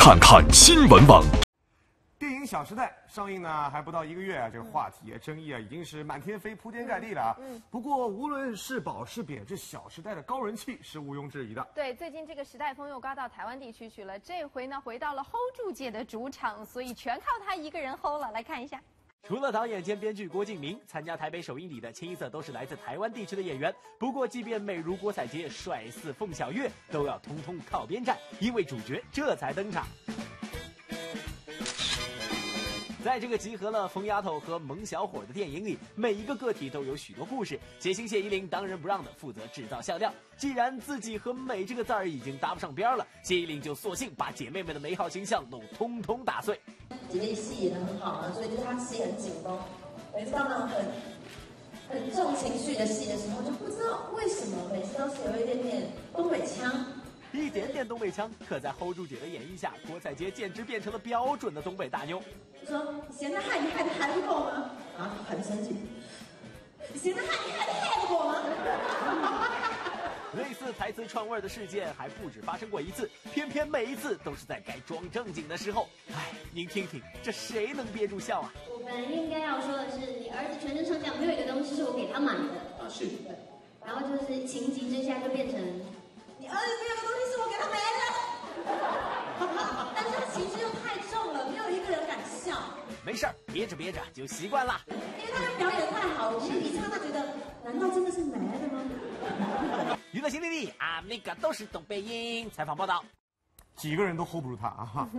看看新闻网。 电影《小时代》上映呢还不到1个月啊，这个话题争议啊已经是满天飞、铺天盖地了啊。不过无论是褒是贬，这《小时代》的高人气是毋庸置疑的。 对，最近这个时代风又刮到台湾地区去了，这回呢回到了 hold 住姐的主场，所以全靠她一个人 hold 了。来看一下。 除了导演兼编剧郭敬明，参加台北首映礼的清一色都是来自台湾地区的演员。不过，即便美如郭采洁、帅似凤小岳，都要通通靠边站，因为主角这才登场。在这个集合了疯丫头和萌小伙的电影里，每一个个体都有许多故事。谐星谢依霖当仁不让的负责制造笑料。既然自己和美这个字儿已经搭不上边了，谢依霖就索性把姐妹们的美好形象都通通打碎。 姐妹戏演得很好啊，所以就是她戏很紧绷。每次到那种很重情绪的戏的时候，就不知道为什么每次都是有一点点东北腔。 一点点东北腔，可在 hold 住姐的演绎下，郭采洁简直变成了标准的东北大妞。 就说嫌他害你害得还不够吗？啊，很生气。嫌他害你害得还不够吗？ 类似台词串味的事件还不止发生过一次，偏偏每一次都是在该装正经的时候。哎，您听听，这谁能憋住笑啊？ 我们应该要说的是，你儿子全身上下没有一个东西是我给他买的啊，是对。然后就是情急之下就变成。你儿子没有个东西是我给他买的，但是他情绪又太重了，没有一个人敢笑。 没事儿，憋着憋着就习惯了。 因为他的表演太好，我们一刹那觉得，难道真的是买的吗？ 娱乐新势力啊，那个都是东北音。采访报道， 几个人都 hold 不住他啊！